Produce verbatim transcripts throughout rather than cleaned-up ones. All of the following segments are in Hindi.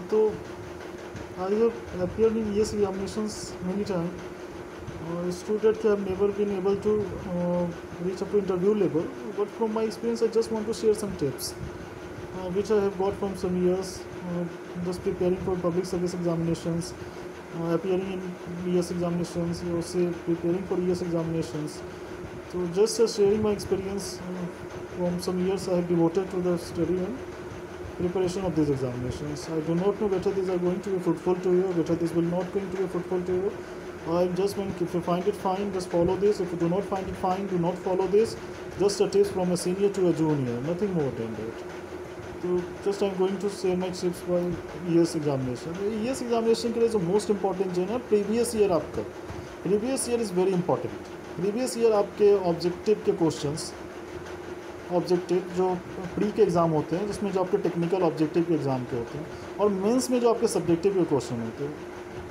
तो I have appeared in E S examinations many times. Uh, students have never been able to uh, reach up to interview level, but from my experience, I just want to share some tips uh, which I have got from some years, uh, just preparing for public service examinations, uh, appearing in E S examinations, or say preparing for E S examinations. So just uh, sharing my experience uh, from some years I have devoted to the study and preparation of these examinations. I do not know whether these are going to be fruitful to you, whether this will not going to be fruitful to you. I'm just going, if you find it fine, just follow this. If you do not find it fine, do not follow this. Just a tips from a senior to a junior, nothing more than that. So just I'm going to share my tips by E S examination. E S examination के लिए जो most important जो है ना previous year आपका, previous year is very important. Previous year आपके objective के questions, ऑब्जेक्टिव जो प्री के एग्ज़ाम होते हैं जिसमें जो आपके टेक्निकल ऑब्जेक्टिव के एग्ज़ाम के होते हैं और मेंस में जो आपके सब्जेक्टिव के क्वेश्चन होते हैं,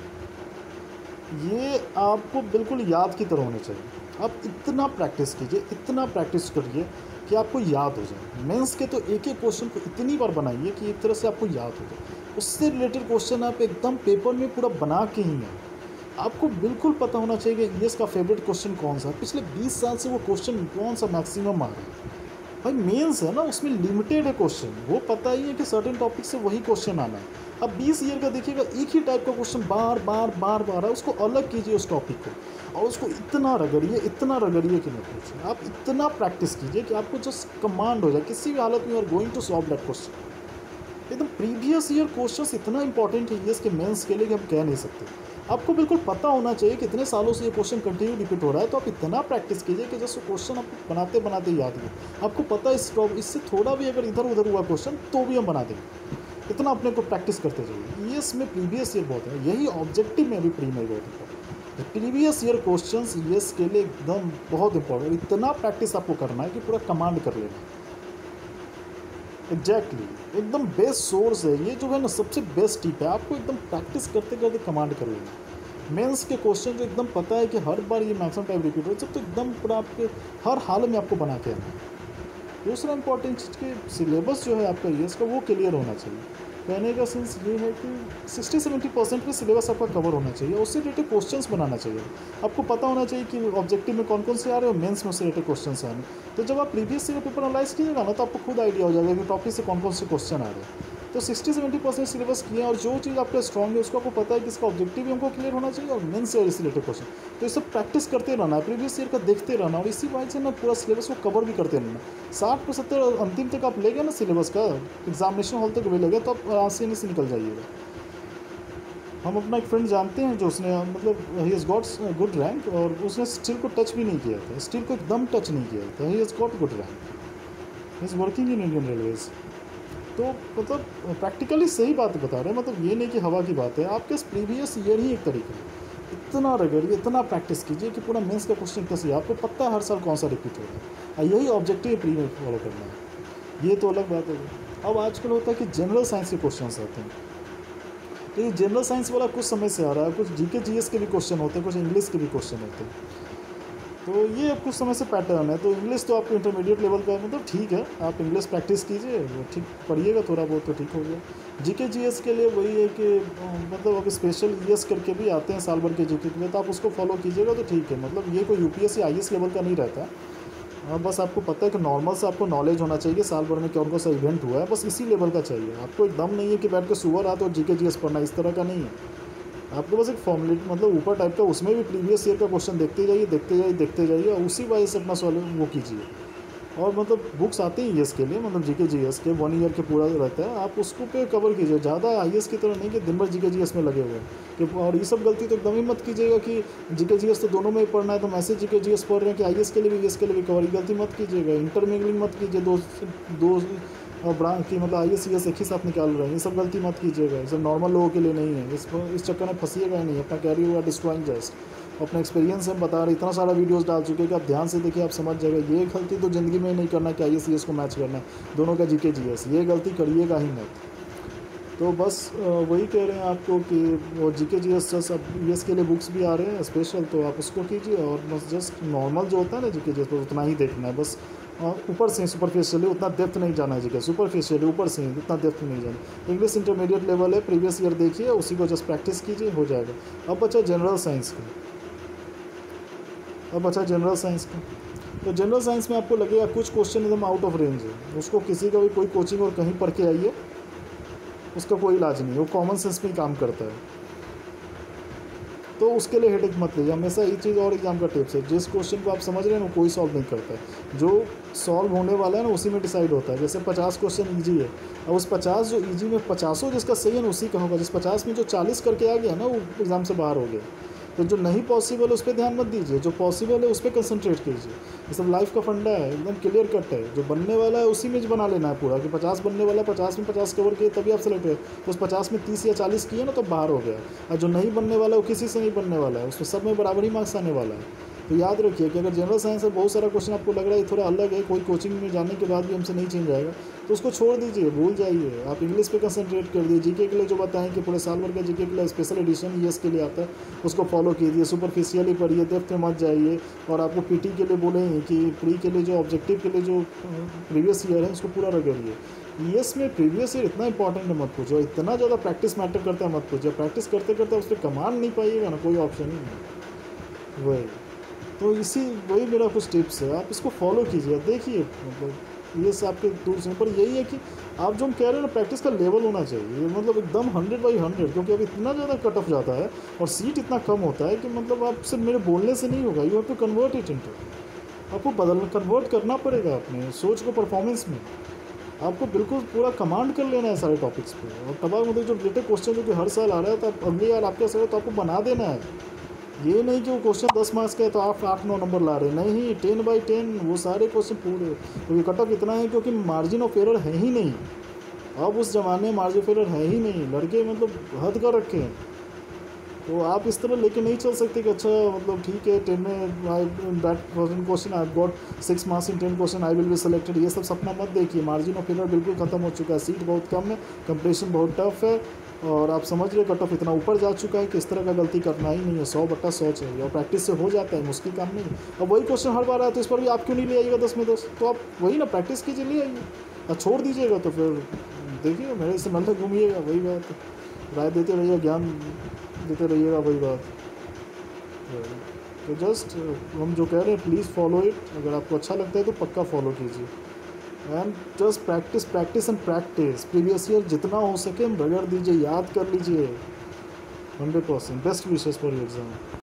ये आपको बिल्कुल याद की तरह होने चाहिए। आप इतना प्रैक्टिस कीजिए, इतना प्रैक्टिस करिए कि आपको याद हो जाए। मेंस के तो एक एक क्वेश्चन को इतनी बार बनाइए कि एक तरह से आपको याद हो जाए। उससे रिलेटेड क्वेश्चन आप एकदम पेपर में पूरा बना के ही हैं। आपको बिल्कुल पता होना चाहिए कि ये इसका फेवरेट क्वेश्चन कौन सा है, पिछले बीस साल से वो क्वेश्चन कौन सा मैक्सिमम आ रहा है। भाई मेंस है ना, उसमें लिमिटेड है क्वेश्चन, वो पता ही है कि सर्टेन टॉपिक से वही क्वेश्चन आना है। अब बीस ईयर का देखिएगा, एक ही टाइप का क्वेश्चन बार बार बार बार है, उसको अलग कीजिए उस टॉपिक को और उसको इतना रगड़िए, इतना रगड़िए कि नहीं पूछिए। आप इतना प्रैक्टिस कीजिए कि आपको जस्ट कमांड हो जाए, किसी भी हालत में you are going to solve that question. एकदम प्रीवियस ईयर क्वेश्चन इतना इंपॉर्टेंट है इसके मेंस के लिए कि हम कह नहीं सकते। आपको बिल्कुल पता होना चाहिए कि इतने सालों से ये क्वेश्चन कंटिन्यू रिपीट हो रहा है, तो आप इतना प्रैक्टिस कीजिए कि जैसे क्वेश्चन आपको बनाते बनाते याद हो। आपको पता है इस इससे थोड़ा भी अगर इधर उधर हुआ क्वेश्चन तो भी हम बना देंगे। इतना अपने को प्रैक्टिस करते जाइए। ये इसमें प्रीवियस ईयर बहुत है, यही ऑब्जेक्टिव में भी प्री में बहुत है। प्रीवियस ईयर क्वेश्चन ये के लिए एकदम बहुत इंपॉर्टेंट। इतना प्रैक्टिस आपको करना है कि पूरा कमांड कर लेना। एग्जैक्टली exactly, एकदम बेस्ट सोर्स है ये, जो है ना सबसे बेस्ट टिप है। आपको एकदम प्रैक्टिस करते करते कमांड कर लेना। मेंस के क्वेश्चन जो एकदम पता है कि हर बार ये मैक्सिमम टाइम रिपीट हो, जब तो एकदम पूरा आपके हर हाल में आपको बना के आना है। दूसरा इंपॉर्टेंट चीज़ के सिलेबस जो है आपका ये इसका वो क्लियर होना चाहिए। कहने का सेंस ये है कि सिक्सटी सेवेंटी परसेंट पे सिलेबस आपका कवर होना चाहिए, उससे रिलेटेड क्वेश्चंस बनाना चाहिए। आपको पता होना चाहिए कि ऑब्जेक्टिव में कौन कौन से आ रहे हैं और मेंस में उससे रिलेटेड क्वेश्चंस आ रहे हैं। तो जब आप प्रीवियस ईयर पेपर एनालाइज कीजिएगा ना, तो आपको खुद आइडिया हो जाएगा कि टॉपिक से कौन कौन से क्वेश्चन आ रहे हैं। तो सिक्सटी सेवेंटी परसेंट सिलेबस किए और जो चीज़ आपका स्ट्रॉन्ग है उसको आपको पता है कि इसका ऑब्जेक्टिव भी हमको क्लियर होना चाहिए और मेंस से रिलेटेड क्वेश्चन। तो ये सब प्रैक्टिस करते रहना है, प्रीवियस ईयर का देखते रहना और इसी वजह से ना पूरा सिलेबस को कवर भी करते रहना। साठ पचहत्तर अंतिम तक आप ले गए ना सिलेबस का, एग्जामिनेशन हॉल तक भी ले गए, तो आप आसानी से निकल जाइएगा। हम अपना एक फ्रेंड जानते हैं जो उसने मतलब he has got good rank और उसने स्टील को टच भी नहीं किया था, स्टील को एकदम टच नहीं किया था। He has got good rank, he is working in Indian railways. तो मतलब प्रैक्टिकली सही बात बता रहे हैं, मतलब ये नहीं कि हवा की बात है। आपके प्रीवियस ईयर ही एक तरीका है। इतना रगड़िए, इतना प्रैक्टिस कीजिए कि पूरा मेंस का क्वेश्चन कैसे आपको पता है हर साल कौन सा रिपीट हो रहा है। यही ऑब्जेक्टिव प्री में फॉलो करना है, ये तो अलग बात है। अब आजकल होता है कि जनरल साइंस के क्वेश्चन आते हैं, तो ये जनरल साइंस वाला कुछ समय से आ रहा है। कुछ जीके जीएस के भी क्वेश्चन होते हैं, कुछ इंग्लिश के भी क्वेश्चन होते हैं। तो ये अब कुछ समय से पैटर्न है। तो इंग्लिश तो आपको इंटरमीडिएट लेवल का मतलब ठीक है, आप इंग्लिश प्रैक्टिस कीजिए, वो ठीक पढ़िएगा थोड़ा बहुत तो ठीक हो गया। जीके जीएस के लिए वही है कि मतलब अब स्पेशल ईएस करके भी आते हैं साल भर के जीके के लिए, तो आप उसको फॉलो कीजिएगा तो ठीक है। मतलब ये कोई यूपीएससी आईएएस लेवल का नहीं रहता। हाँ, बस आपको पता है कि नॉर्मल से आपको नॉलेज होना चाहिए साल भर में कौन कौन सा इवेंट हुआ है, बस इसी लेवल का चाहिए। आपको एकदम नहीं है कि बैठ के सुबह रात और जीके जीएस पढ़ना, इस तरह का नहीं है। आपको बस एक फॉर्मेलिटी मतलब ऊपर टाइप का, उसमें भी प्रीवियस ईयर का क्वेश्चन देखते जाइए देखते जाइए देखते जाइए और उसी वजह से अपना सॉल्व वो कीजिए। और मतलब बुक्स आती हैं ईएस के लिए, मतलब जीके जीएस के वन ईयर के पूरा रहता है, आप उसको पे कवर कीजिए। ज़्यादा आईएएस की तरह नहीं कि दिन भर जीके जीएस में लगे हुए हैं कि। और ये सब गलती तो एकदम ही मत कीजिएगा कि जीके जीएस तो दोनों में ही पढ़ना है, तो मैसेज जीके जीएस पढ़ रहे हैं कि आईएएस के लिए भी ईएस के लिए भी कवर, गलती मत कीजिएगा। इंटरमिंगलिंग मत कीजिए, दो दो और ब्रांच की मतलब आई एस सी एस एक ही साथ निकाल रहे हैं, ये सब गलती मत कीजिएगा। ये सब नॉर्मल लोगों के लिए नहीं है, इस इस चक्कर में फंसीएगा ही नहीं। अपना कैरियर हुआ डिस्ट्रॉइंग जस्ट, अपना एक्सपीरियंस हम बता रहे, इतना सारा वीडियोस डाल चुके हैं कि आप ध्यान से देखिए, आप समझ जाएगा। ये गलती तो ज़िंदगी में नहीं करना कि आई एस सी एस को मैच करना है दोनों का जीके जीएस, ये गलती करिएगा ही मत। तो बस वही कह रहे हैं आपको कि वो जीके जीएस जस्ट अब ईएस के लिए बुक्स भी आ रहे हैं स्पेशल, तो आप उसको कीजिए। और बस जस्ट नॉर्मल जो होता है ना जीके जीएस पर उतना ही देखना है बस। और ऊपर से सुपरफिशियली, उतना डेप्थ नहीं जाना है जी, सुपरफिशियली ऊपर से ही, उतना डेप्थ नहीं जाना। इंग्लिश इंटरमीडिएट लेवल है, प्रीवियस ईयर देखिए, उसी को जस्ट प्रैक्टिस कीजिए, हो जाएगा। अब बचा जनरल साइंस का, अब बचा जनरल साइंस का। तो जनरल साइंस में आपको लगेगा कुछ क्वेश्चन एकदम आउट ऑफ रेंज है, उसको किसी का भी कोई कोचिंग और कहीं पढ़ के आइए, उसका कोई इलाज नहीं है, वो कॉमन सेंस में ही काम करता है। तो उसके लिए हेडेक मत लीजिए हमेशा। एक चीज़ और एग्जाम का टिप्स है, जिस क्वेश्चन को आप समझ रहे हैं वो कोई सॉल्व नहीं करता है, जो सॉल्व होने वाला है ना उसी में डिसाइड होता है। जैसे पचास क्वेश्चन ईजी है, अब उस पचास जो ईजी में पचासों जिसका सही है ना उसी का होगा, जिस पचास में जो चालीस करके आ गया ना वो एग्ज़ाम से बाहर हो गया। तो जो नहीं पॉसिबल है उस पर ध्यान मत दीजिए, जो पॉसिबल है उस पर कंसंट्रेट कीजिए। ये सब लाइफ का फंडा है, एकदम क्लियर कट है। जो बनने वाला है उसी में बना लेना है पूरा, कि पचास बनने वाला है, पचास में पचास कवर किए तभी आप सेलेक्ट हुए, तो उस पचास में तीस या चालीस किए ना तो बाहर हो गया। और जो नहीं बनने वाला है वो किसी से नहीं बनने वाला है, उसमें सब में बराबर ही मार्क्स आने वाला है। तो याद रखिए कि अगर जनरल साइंस में बहुत सारा क्वेश्चन आपको लग रहा है थोड़ा अलग है, कोई कोचिंग में जाने के बाद भी हमसे नहीं चेंज आएगा, तो उसको छोड़ दीजिए, भूल जाइए। आप इंग्लिश पे कंसंट्रेट कर दिए, जीके के लिए जो बताएं कि पूरे साल भर का जीके के लिए स्पेशल एडिशन ईएस के लिए आता है, उसको फॉलो कीजिए। सुपरफिशियली पढ़िए, डेप्थ में मत जाइए। और आपको पीटी के लिए बोलें कि प्री के लिए जो ऑब्जेक्टिव के लिए जो प्रीवियस ईयर है उसको पूरा रगड़िए। ईएस में प्रीवियस ईयर इतना इंपॉर्टेंट है मत पूछो, इतना ज़्यादा प्रैक्टिस मैटर करता है मत पूछिए। प्रैक्टिस करते करते उस पर कमांड नहीं पाइएगा ना, कोई ऑप्शन ही नहीं। वही तो इसी वही मेरा कुछ टिप्स है, आप इसको फॉलो कीजिए, देखिए मतलब ये सब आपके टूल्स हैं। पर यही है कि आप जो हम कह रहे हैं ना प्रैक्टिस का लेवल होना चाहिए, मतलब एकदम हंड्रेड बाई हंड्रेड, क्योंकि अब इतना ज़्यादा कट ऑफ जाता है और सीट इतना कम होता है कि मतलब आप सिर्फ मेरे बोलने से नहीं होगा, you have to convert it into, आपको बदल कन्वर्ट करना पड़ेगा अपने सोच को परफॉर्मेंस में। आपको बिल्कुल पूरा कमांड कर लेना है सारे टॉपिक्स पे। और तबाह मतलब जो रिलेटेड क्वेश्चन जो कि हर साल आ रहा है, तो आप अगली बार आपके साथ तो आपको बना देना है। ये नहीं कि वो क्वेश्चन दस मार्क्स का है तो आप आठ नौ नंबर ला रहे, नहीं, टेन बाई टेन वो सारे क्वेश्चन पूरे। क्योंकि कट ऑफ इतना है क्योंकि मार्जिन ऑफ एरर है ही नहीं, अब उस ज़माने में मार्जिन ऑफ एरर है ही नहीं, लड़के मतलब हद कर रखे हैं। तो आप इस तरह लेके नहीं चल सकते कि अच्छा मतलब ठीक है टेन में that question I got six marks in ten question I will be selected, ये सब सपना मत देखिए। मार्जिन ऑफ एरर बिल्कुल ख़त्म हो चुका है, सीट बहुत कम है, कंपटीशन बहुत टफ है, और आप समझ रहे कट ऑफ इतना ऊपर जा चुका है कि इस तरह का गलती करना ही नहीं है। सौ बट्टा सौ चाहिए और प्रैक्टिस से हो जाता है, मुश्किल काम नहीं है। अब वही क्वेश्चन हर बार आया तो इस पर भी आप क्यों नहीं ले आइएगा दस में दस, तो आप वही ना प्रैक्टिस कीजिए, ले आइए। और छोड़ दीजिएगा तो फिर देखिए मेरे से मतलब घूमिएगा, वही बात है। राय देते रहिएगा, ज्ञान देते रहिएगा, वही बात। तो जस्ट हम जो कह रहे हैं प्लीज़ फॉलो इट, अगर आपको अच्छा लगता है तो पक्का फॉलो कीजिए। And just practice practice and practice, previous year जितना हो सके रगड़ दीजिए, याद कर लीजिए। Hundred percent best wishes for exam.